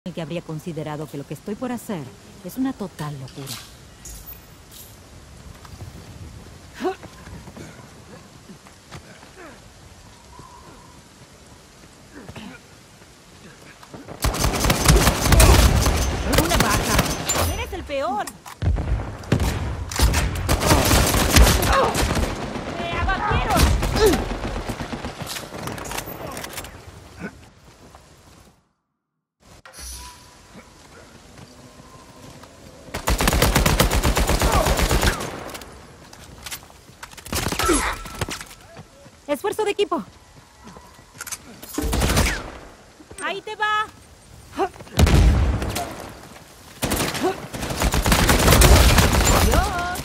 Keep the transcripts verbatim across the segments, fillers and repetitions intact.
que habría considerado que lo que estoy por hacer es una total locura. ¡Una baja! ¡Eres el peor! ¡Me abatieron! Esfuerzo de equipo. Ahí te va. Adiós.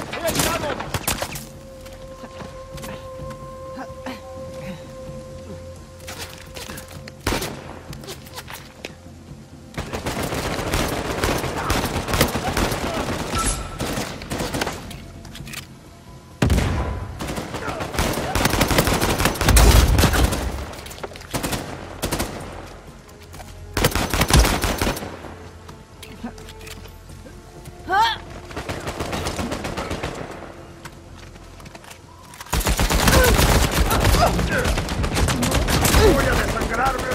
¡Voy a desangrarme!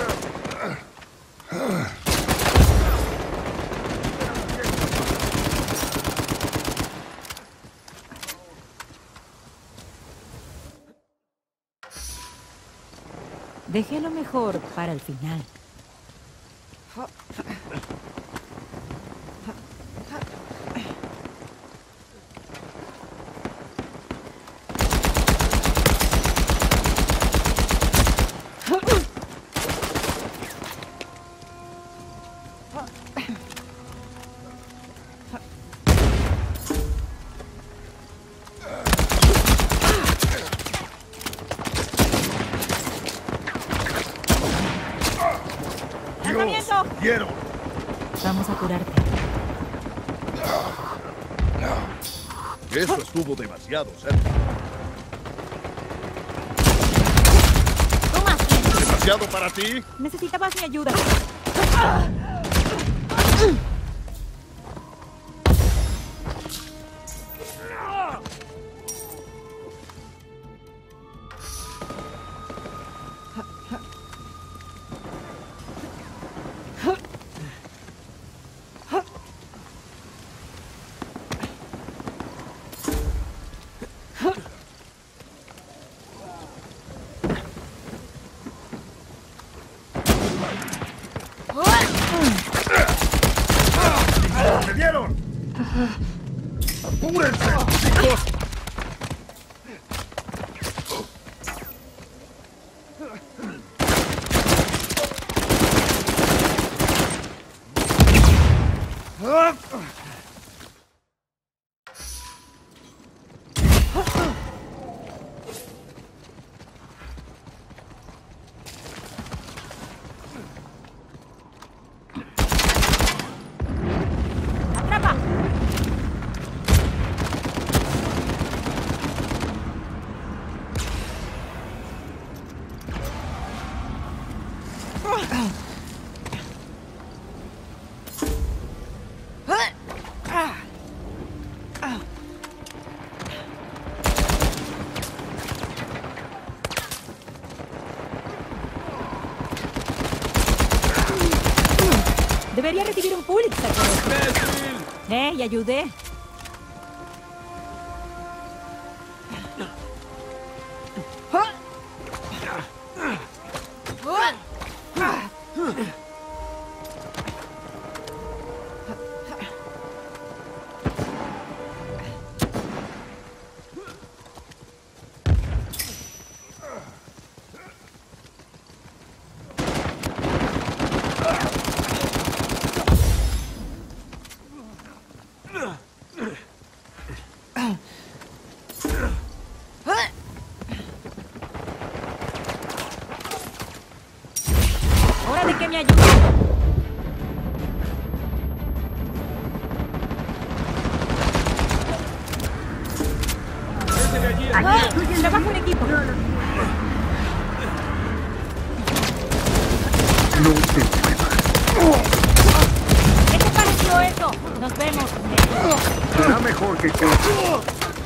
Dejé lo mejor para el final. ¡Dios! ¡Quiero! Vamos a curarte. Eso estuvo demasiado cerca. ¡Toma! ¿Demasiado para ti? Necesitabas mi ayuda. ¡Me dieron! ¡Apúrense, chicos! ¡Atrapa! Debería recibir un Pulitzer por esto. ¡Eh! Y ayudé. mejor que con...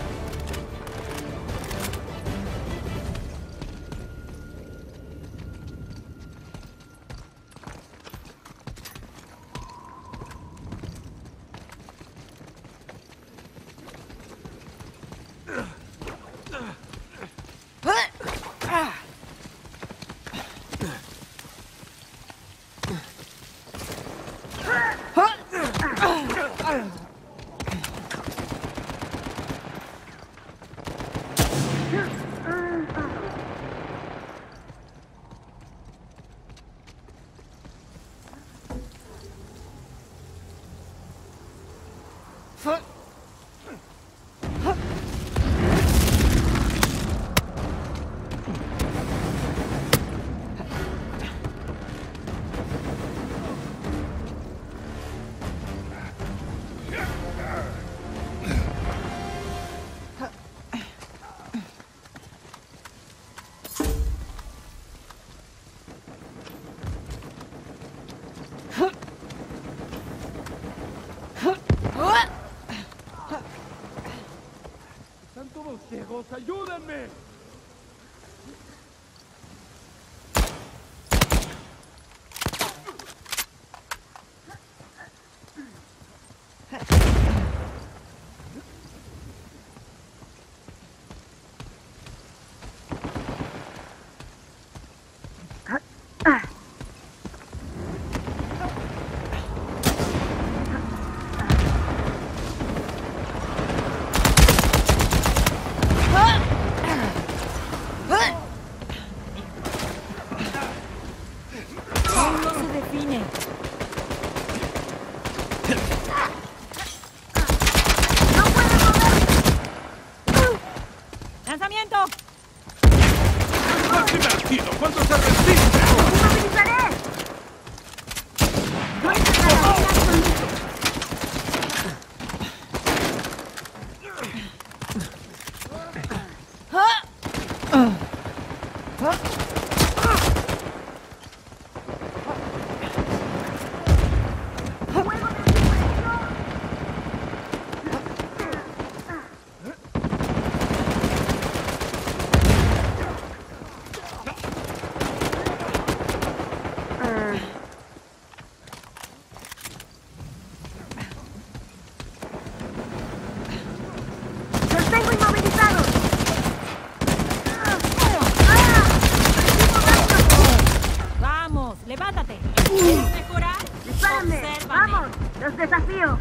¡Están todos ciegos! ¡Ayúdenme! Aún no se define. ¡Lanzamiento! ¡Más divertido! ¿Cuánto se resiste? ¡Movilizaré! ¡Los tengo inmovilizados! ¡Vamos! ¡Levántate! ¿Quieres mejorar? ¡Dispárenme! Obsérvame. ¡Vamos! ¡Los desafío!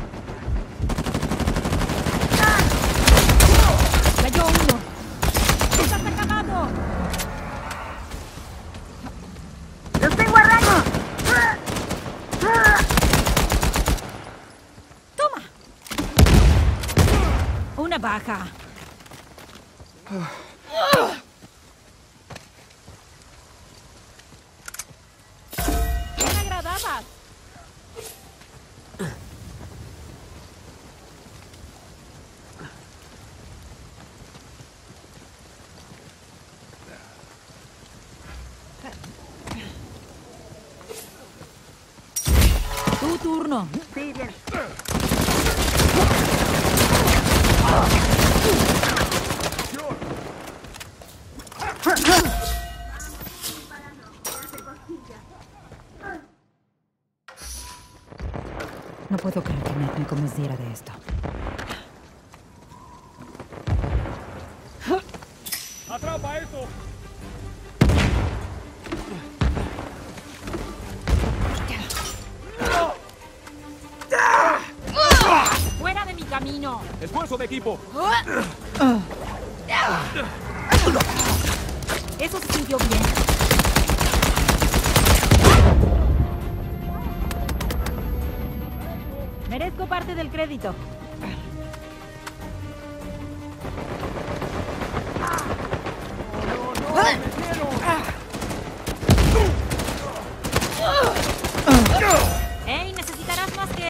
¡Cayó uno! ¡Estás acabado! ¡Los tengo a rayos! ¡Toma! Una baja. ¿Qué me agradabas? Tu turno. Sí, bien. No puedo creer que Matt me convenciera de esto. ¡Atrapa eso! ¡Fuera de mi camino! ¡Esfuerzo de equipo! Eso se sintió bien. Merezco parte del crédito.